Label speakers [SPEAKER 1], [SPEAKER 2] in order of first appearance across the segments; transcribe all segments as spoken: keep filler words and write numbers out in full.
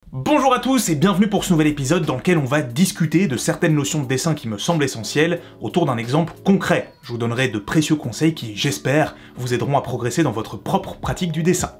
[SPEAKER 1] Bonjour à tous et bienvenue pour ce nouvel épisode dans lequel on va discuter de certaines notions de dessin qui me semblent essentielles autour d'un exemple concret. Je vous donnerai de précieux conseils qui, j'espère, vous aideront à progresser dans votre propre pratique du dessin.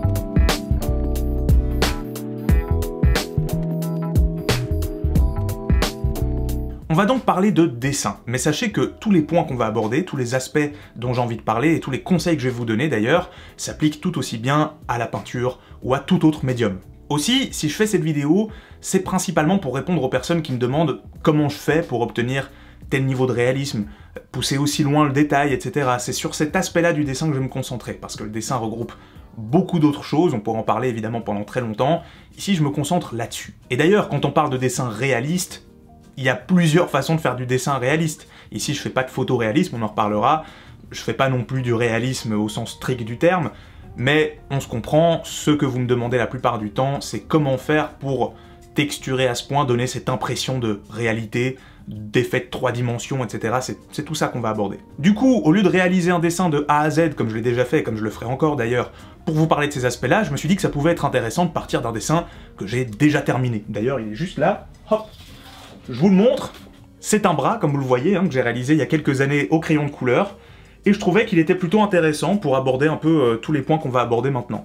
[SPEAKER 1] On va donc parler de dessin, mais sachez que tous les points qu'on va aborder, tous les aspects dont j'ai envie de parler et tous les conseils que je vais vous donner d'ailleurs, s'appliquent tout aussi bien à la peinture ou à tout autre médium. Aussi, si je fais cette vidéo, c'est principalement pour répondre aux personnes qui me demandent comment je fais pour obtenir tel niveau de réalisme, pousser aussi loin le détail, et cetera. C'est sur cet aspect-là du dessin que je vais me concentrer, parce que le dessin regroupe beaucoup d'autres choses, on pourrait en parler évidemment pendant très longtemps. Ici, je me concentre là-dessus. Et d'ailleurs, quand on parle de dessin réaliste, il y a plusieurs façons de faire du dessin réaliste. Ici, je fais pas de photoréalisme, on en reparlera. Je fais pas non plus du réalisme au sens strict du terme. Mais on se comprend, ce que vous me demandez la plupart du temps, c'est comment faire pour texturer à ce point, donner cette impression de réalité, d'effet de trois dimensions, et cetera. C'est tout ça qu'on va aborder. Du coup, au lieu de réaliser un dessin de A à Z, comme je l'ai déjà fait, comme je le ferai encore d'ailleurs, pour vous parler de ces aspects-là, je me suis dit que ça pouvait être intéressant de partir d'un dessin que j'ai déjà terminé. D'ailleurs, il est juste là, hop, je vous le montre. C'est un bras, comme vous le voyez, hein, que j'ai réalisé il y a quelques années au crayon de couleur. Et je trouvais qu'il était plutôt intéressant pour aborder un peu euh, tous les points qu'on va aborder maintenant.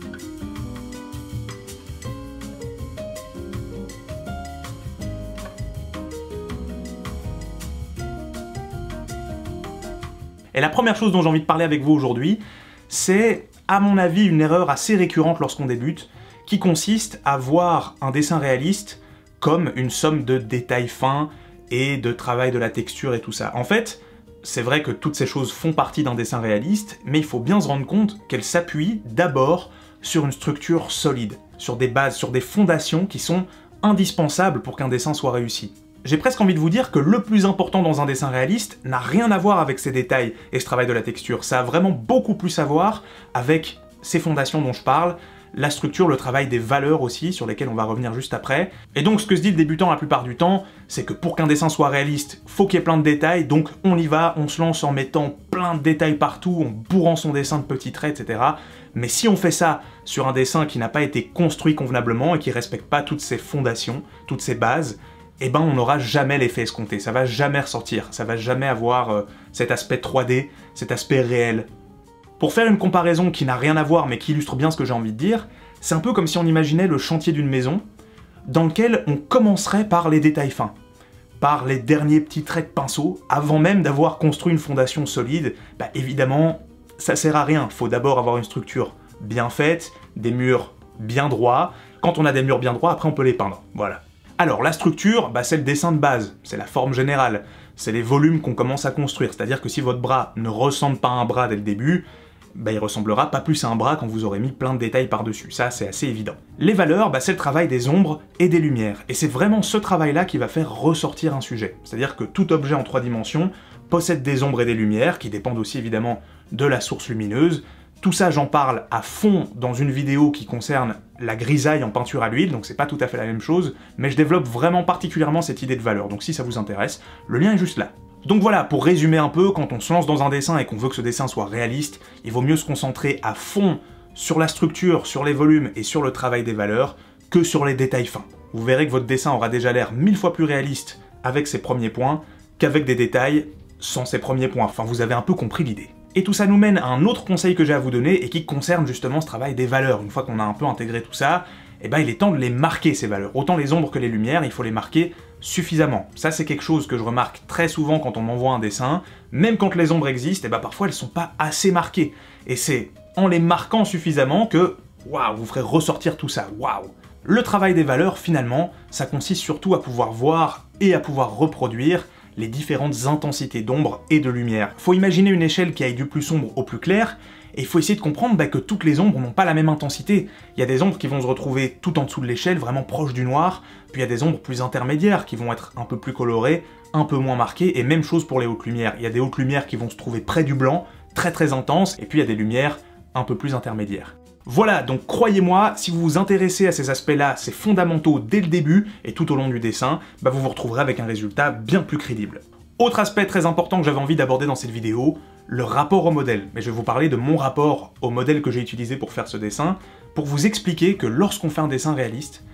[SPEAKER 1] Et la première chose dont j'ai envie de parler avec vous aujourd'hui, c'est, à mon avis, une erreur assez récurrente lorsqu'on débute, qui consiste à voir un dessin réaliste comme une somme de détails fins et de travail de la texture et tout ça. En fait, c'est vrai que toutes ces choses font partie d'un dessin réaliste, mais il faut bien se rendre compte qu'elles s'appuient d'abord sur une structure solide, sur des bases, sur des fondations qui sont indispensables pour qu'un dessin soit réussi. J'ai presque envie de vous dire que le plus important dans un dessin réaliste n'a rien à voir avec ces détails et ce travail de la texture, ça a vraiment beaucoup plus à voir avec ces fondations dont je parle, la structure, le travail des valeurs aussi, sur lesquelles on va revenir juste après. Et donc ce que se dit le débutant la plupart du temps, c'est que pour qu'un dessin soit réaliste, faut qu'il y ait plein de détails, donc on y va, on se lance en mettant plein de détails partout, en bourrant son dessin de petits traits, et cetera. Mais si on fait ça sur un dessin qui n'a pas été construit convenablement et qui respecte pas toutes ses fondations, toutes ses bases, eh ben on n'aura jamais l'effet escompté, ça va jamais ressortir, ça va jamais avoir euh, cet aspect trois D, cet aspect réel. Pour faire une comparaison qui n'a rien à voir mais qui illustre bien ce que j'ai envie de dire, c'est un peu comme si on imaginait le chantier d'une maison, dans lequel on commencerait par les détails fins, par les derniers petits traits de pinceau, avant même d'avoir construit une fondation solide. Bah évidemment, ça sert à rien, faut d'abord avoir une structure bien faite, des murs bien droits. Quand on a des murs bien droits, après on peut les peindre, voilà. Alors la structure, bah, c'est le dessin de base, c'est la forme générale, c'est les volumes qu'on commence à construire, c'est-à-dire que si votre bras ne ressemble pas à un bras dès le début, bah, il ressemblera pas plus à un bras quand vous aurez mis plein de détails par-dessus, ça c'est assez évident. Les valeurs, bah, c'est le travail des ombres et des lumières, et c'est vraiment ce travail-là qui va faire ressortir un sujet. C'est-à-dire que tout objet en trois dimensions possède des ombres et des lumières, qui dépendent aussi évidemment de la source lumineuse. Tout ça j'en parle à fond dans une vidéo qui concerne la grisaille en peinture à l'huile, donc c'est pas tout à fait la même chose, mais je développe vraiment particulièrement cette idée de valeur, donc si ça vous intéresse, le lien est juste là. Donc voilà, pour résumer un peu, quand on se lance dans un dessin et qu'on veut que ce dessin soit réaliste, il vaut mieux se concentrer à fond sur la structure, sur les volumes et sur le travail des valeurs, que sur les détails fins. Vous verrez que votre dessin aura déjà l'air mille fois plus réaliste avec ses premiers points, qu'avec des détails sans ses premiers points. Enfin, vous avez un peu compris l'idée. Et tout ça nous mène à un autre conseil que j'ai à vous donner et qui concerne justement ce travail des valeurs. Une fois qu'on a un peu intégré tout ça, eh ben il est temps de les marquer ces valeurs. Autant les ombres que les lumières, il faut les marquer suffisamment. Ça c'est quelque chose que je remarque très souvent quand on m'envoie un dessin, même quand les ombres existent, eh ben parfois elles sont pas assez marquées. Et c'est en les marquant suffisamment que, waouh, vous ferez ressortir tout ça, waouh. Le travail des valeurs, finalement, ça consiste surtout à pouvoir voir et à pouvoir reproduire les différentes intensités d'ombre et de lumière. Faut imaginer une échelle qui aille du plus sombre au plus clair, et il faut essayer de comprendre bah, que toutes les ombres n'ont pas la même intensité. Il y a des ombres qui vont se retrouver tout en dessous de l'échelle, vraiment proches du noir, puis il y a des ombres plus intermédiaires qui vont être un peu plus colorées, un peu moins marquées, et même chose pour les hautes lumières. Il y a des hautes lumières qui vont se trouver près du blanc, très très intenses, et puis il y a des lumières un peu plus intermédiaires. Voilà, donc croyez-moi, si vous vous intéressez à ces aspects-là, c'est fondamentaux dès le début, et tout au long du dessin, bah vous vous retrouverez avec un résultat bien plus crédible. Autre aspect très important que j'avais envie d'aborder dans cette vidéo, le rapport au modèle. Mais je vais vous parler de mon rapport au modèle que j'ai utilisé pour faire ce dessin, pour vous expliquer que lorsqu'on fait un dessin réaliste,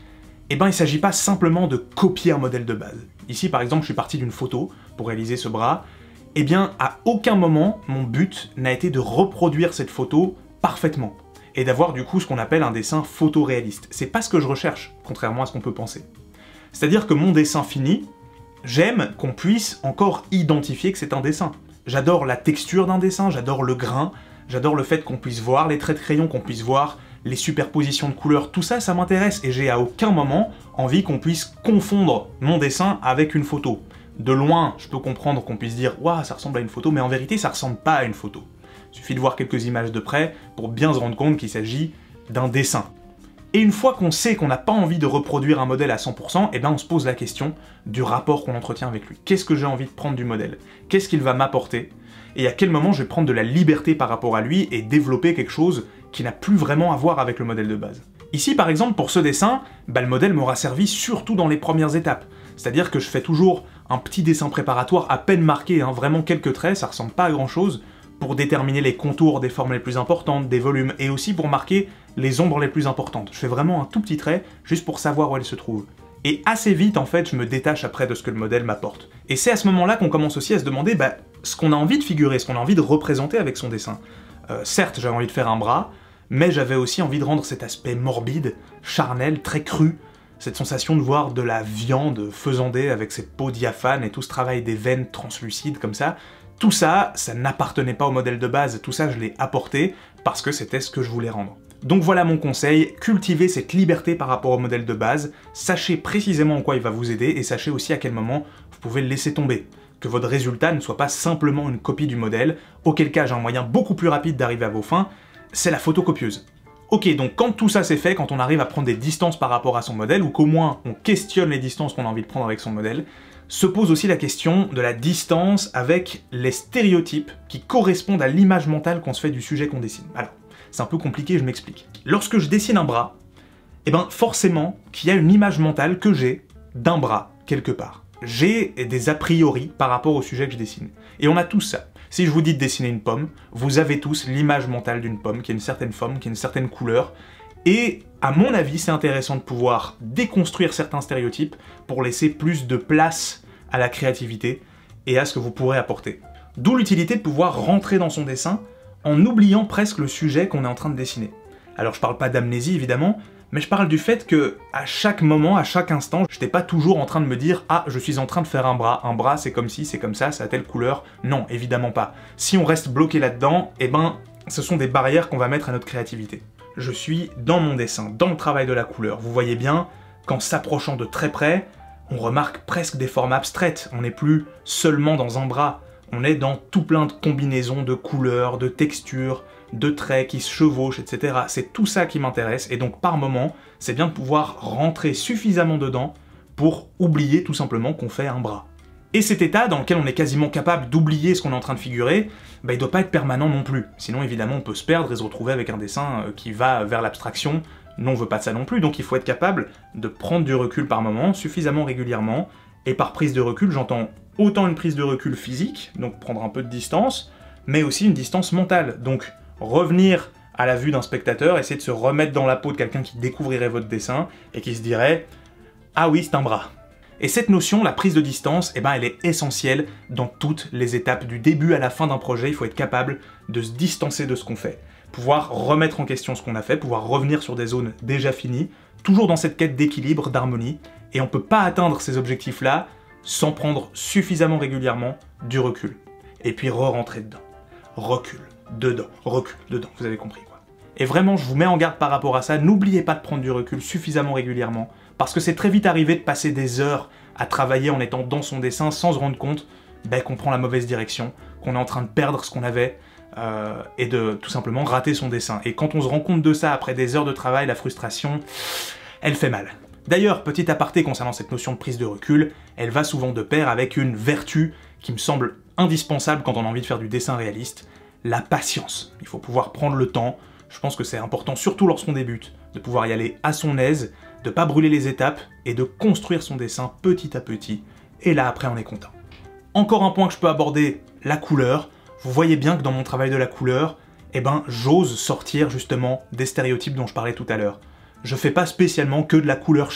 [SPEAKER 1] eh ben il s'agit pas simplement de copier un modèle de base. Ici par exemple je suis parti d'une photo pour réaliser ce bras, eh bien à aucun moment mon but n'a été de reproduire cette photo parfaitement, et d'avoir du coup ce qu'on appelle un dessin photoréaliste. C'est pas ce que je recherche, contrairement à ce qu'on peut penser. C'est-à-dire que mon dessin fini, j'aime qu'on puisse encore identifier que c'est un dessin. J'adore la texture d'un dessin, j'adore le grain, j'adore le fait qu'on puisse voir les traits de crayon, qu'on puisse voir les superpositions de couleurs, tout ça, ça m'intéresse, et j'ai à aucun moment envie qu'on puisse confondre mon dessin avec une photo. De loin, je peux comprendre qu'on puisse dire « Waouh, ça ressemble à une photo », mais en vérité, ça ressemble pas à une photo. Il suffit de voir quelques images de près pour bien se rendre compte qu'il s'agit d'un dessin. Et une fois qu'on sait qu'on n'a pas envie de reproduire un modèle à cent pour cent, eh ben on se pose la question du rapport qu'on entretient avec lui. Qu'est-ce que j'ai envie de prendre du modèle? Qu'est-ce qu'il va m'apporter? Et à quel moment je vais prendre de la liberté par rapport à lui et développer quelque chose qui n'a plus vraiment à voir avec le modèle de base. Ici par exemple pour ce dessin, bah, le modèle m'aura servi surtout dans les premières étapes. C'est-à-dire que je fais toujours un petit dessin préparatoire à peine marqué, hein, vraiment quelques traits, ça ressemble pas à grand chose, pour déterminer les contours des formes les plus importantes, des volumes, et aussi pour marquer les ombres les plus importantes. Je fais vraiment un tout petit trait, juste pour savoir où elles se trouvent. Et assez vite, en fait, je me détache après de ce que le modèle m'apporte. Et c'est à ce moment-là qu'on commence aussi à se demander bah, ce qu'on a envie de figurer, ce qu'on a envie de représenter avec son dessin. Euh, certes, j'avais envie de faire un bras, mais j'avais aussi envie de rendre cet aspect morbide, charnel, très cru, cette sensation de voir de la viande faisandée avec cette peau diaphane et tout ce travail des veines translucides comme ça. Tout ça, ça n'appartenait pas au modèle de base, tout ça je l'ai apporté parce que c'était ce que je voulais rendre. Donc voilà mon conseil, cultivez cette liberté par rapport au modèle de base, sachez précisément en quoi il va vous aider et sachez aussi à quel moment vous pouvez le laisser tomber. Que votre résultat ne soit pas simplement une copie du modèle, auquel cas j'ai un moyen beaucoup plus rapide d'arriver à vos fins, c'est la photocopieuse. Ok, donc quand tout ça c'est fait, quand on arrive à prendre des distances par rapport à son modèle, ou qu'au moins on questionne les distances qu'on a envie de prendre avec son modèle, se pose aussi la question de la distance avec les stéréotypes qui correspondent à l'image mentale qu'on se fait du sujet qu'on dessine. Alors, c'est un peu compliqué, je m'explique. Lorsque je dessine un bras, eh ben forcément qu'il y a une image mentale que j'ai d'un bras, quelque part. J'ai des a priori par rapport au sujet que je dessine. Et on a tous ça. Si je vous dis de dessiner une pomme, vous avez tous l'image mentale d'une pomme, qui a une certaine forme, qui a une certaine couleur, et à mon avis, c'est intéressant de pouvoir déconstruire certains stéréotypes pour laisser plus de place à la créativité et à ce que vous pourrez apporter. D'où l'utilité de pouvoir rentrer dans son dessin en oubliant presque le sujet qu'on est en train de dessiner. Alors je parle pas d'amnésie évidemment, mais je parle du fait que à chaque moment, à chaque instant, j'étais pas toujours en train de me dire « Ah, je suis en train de faire un bras, un bras c'est comme ci, c'est comme ça, ça a telle couleur ». Non, évidemment pas. Si on reste bloqué là-dedans, eh ben, ce sont des barrières qu'on va mettre à notre créativité. Je suis dans mon dessin, dans le travail de la couleur. Vous voyez bien qu'en s'approchant de très près, on remarque presque des formes abstraites. On n'est plus seulement dans un bras, on est dans tout plein de combinaisons de couleurs, de textures, de traits qui se chevauchent, et cetera. C'est tout ça qui m'intéresse, et donc par moment, c'est bien de pouvoir rentrer suffisamment dedans pour oublier tout simplement qu'on fait un bras. Et cet état dans lequel on est quasiment capable d'oublier ce qu'on est en train de figurer, bah, il doit pas être permanent non plus. Sinon évidemment on peut se perdre et se retrouver avec un dessin qui va vers l'abstraction. Nous on veut pas de ça non plus, donc il faut être capable de prendre du recul par moment, suffisamment régulièrement, et par prise de recul j'entends autant une prise de recul physique, donc prendre un peu de distance, mais aussi une distance mentale, donc revenir à la vue d'un spectateur, essayer de se remettre dans la peau de quelqu'un qui découvrirait votre dessin, et qui se dirait « Ah oui, c'est un bras ». Et cette notion, la prise de distance, eh ben, elle est essentielle dans toutes les étapes, du début à la fin d'un projet, il faut être capable de se distancer de ce qu'on fait, pouvoir remettre en question ce qu'on a fait, pouvoir revenir sur des zones déjà finies, toujours dans cette quête d'équilibre, d'harmonie, et on peut pas atteindre ces objectifs-là sans prendre suffisamment régulièrement du recul. Et puis re-rentrer dedans. Recul, dedans, recul, dedans, vous avez compris quoi. Et vraiment, je vous mets en garde par rapport à ça, n'oubliez pas de prendre du recul suffisamment régulièrement, parce que c'est très vite arrivé de passer des heures à travailler en étant dans son dessin sans se rendre compte ben, qu'on prend la mauvaise direction, qu'on est en train de perdre ce qu'on avait, euh, et de tout simplement rater son dessin. Et quand on se rend compte de ça après des heures de travail, la frustration, elle fait mal. D'ailleurs, petit aparté concernant cette notion de prise de recul, elle va souvent de pair avec une vertu qui me semble indispensable quand on a envie de faire du dessin réaliste, la patience. Il faut pouvoir prendre le temps, je pense que c'est important, surtout lorsqu'on débute, de pouvoir y aller à son aise, de pas brûler les étapes, et de construire son dessin petit à petit, et là après on est content. Encore un point que je peux aborder, la couleur. Vous voyez bien que dans mon travail de la couleur, eh ben j'ose sortir justement des stéréotypes dont je parlais tout à l'heure. Je fais pas spécialement que de la couleur chair.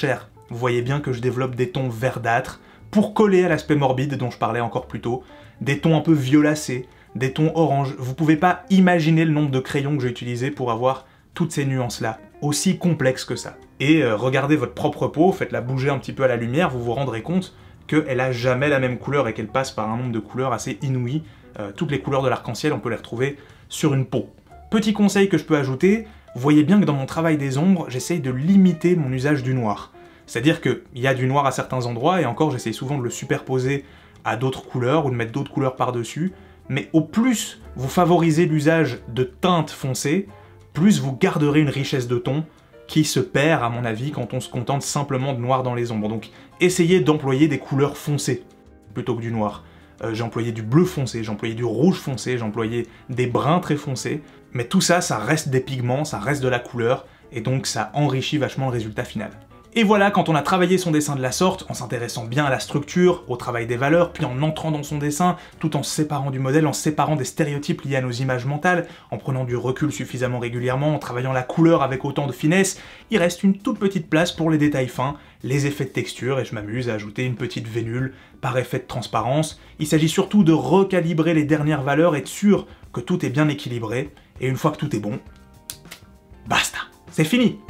[SPEAKER 1] vous voyez bien que je développe des tons verdâtres pour coller à l'aspect morbide dont je parlais encore plus tôt, des tons un peu violacés, des tons orange. Vous pouvez pas imaginer le nombre de crayons que j'ai utilisé pour avoir toutes ces nuances-là, aussi complexes que ça. Et euh, regardez votre propre peau, faites-la bouger un petit peu à la lumière, vous vous rendrez compte qu'elle a jamais la même couleur et qu'elle passe par un nombre de couleurs assez inouï. Euh, toutes les couleurs de l'arc-en-ciel, on peut les retrouver sur une peau. Petit conseil que je peux ajouter, vous voyez bien que dans mon travail des ombres, j'essaye de limiter mon usage du noir. C'est-à-dire qu'il y a du noir à certains endroits, et encore j'essaye souvent de le superposer à d'autres couleurs, ou de mettre d'autres couleurs par-dessus, mais au plus vous favorisez l'usage de teintes foncées, plus vous garderez une richesse de ton qui se perd, à mon avis, quand on se contente simplement de noir dans les ombres. Donc essayez d'employer des couleurs foncées, plutôt que du noir. Euh, j'ai employé du bleu foncé, j'ai employé du rouge foncé, j'ai employé des bruns très foncés, mais tout ça, ça reste des pigments, ça reste de la couleur, et donc ça enrichit vachement le résultat final. Et voilà, quand on a travaillé son dessin de la sorte, en s'intéressant bien à la structure, au travail des valeurs, puis en entrant dans son dessin, tout en se séparant du modèle, en se séparant des stéréotypes liés à nos images mentales, en prenant du recul suffisamment régulièrement, en travaillant la couleur avec autant de finesse, il reste une toute petite place pour les détails fins, les effets de texture, et je m'amuse à ajouter une petite vénule par effet de transparence. Il s'agit surtout de recalibrer les dernières valeurs, être sûr que tout est bien équilibré, et une fois que tout est bon, basta, c'est fini!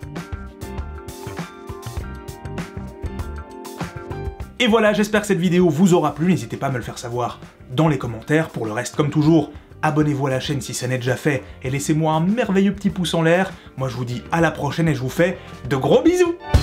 [SPEAKER 1] Et voilà, j'espère que cette vidéo vous aura plu, n'hésitez pas à me le faire savoir dans les commentaires. Pour le reste, comme toujours, abonnez-vous à la chaîne si ça n'est déjà fait, et laissez-moi un merveilleux petit pouce en l'air. Moi je vous dis à la prochaine et je vous fais de gros bisous!